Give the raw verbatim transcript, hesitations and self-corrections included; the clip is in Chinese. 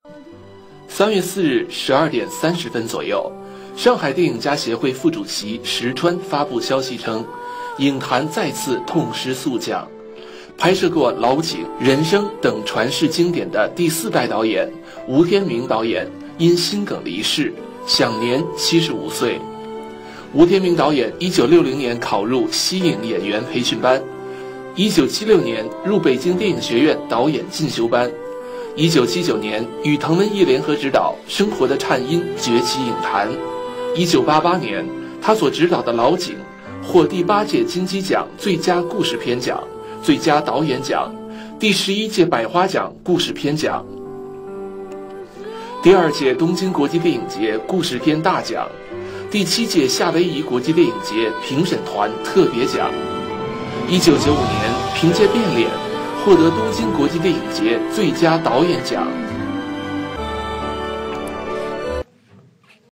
三月四日十二点三十分左右，上海电影家协会副主席石川发布消息称，影坛再次痛失宿将。拍摄过《老井》《人生》等传世经典的第四代导演吴天明导演因心梗离世，享年七十五岁。吴天明导演一九六零年考入西影演员培训班，一九七六年入北京电影学院导演进修班，一九七九年与滕文艺联合执导《生活的颤音》崛起影坛。一九八八年，他所执导的《老井》获第八届金鸡奖最佳故事片奖、最佳导演奖、第十一届百花奖故事片奖、第二届东京国际电影节故事片大奖、第七届夏威夷国际电影节评审团特别奖。一九九五年，凭借《变脸》获得东京国际电影节最佳导演奖。